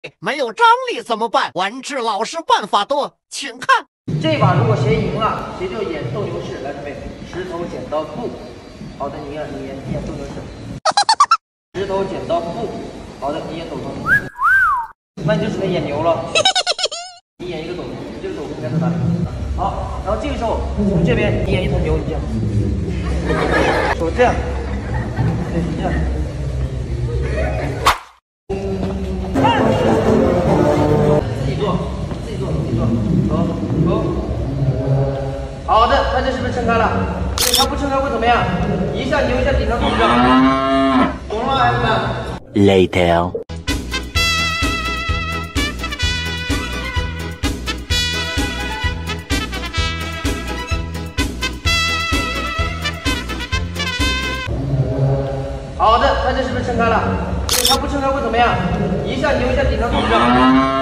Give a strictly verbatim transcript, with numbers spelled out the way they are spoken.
没有张力怎么办？文志老师办法多，请看。 这把如果谁赢了，谁就演斗牛士。来，准备，石头剪刀布。好的，你演你演你演斗牛士。石头剪刀布。好的，你演斗牛。那你就只能演牛了。你演一个斗牛，这个斗牛应该在哪里？好，然后这个时候从这边你演一头牛，你这样，手这样，对，这样。自己做，自己做，自己做，走走。好的，看这是不是撑开了？对，它不撑开会怎么样？一下牛一下顶上肚子，懂了吗，孩子们 ？Later。 好的，看这是不是撑开了？对，它不撑开会怎么样？一下牛一下顶上肚子。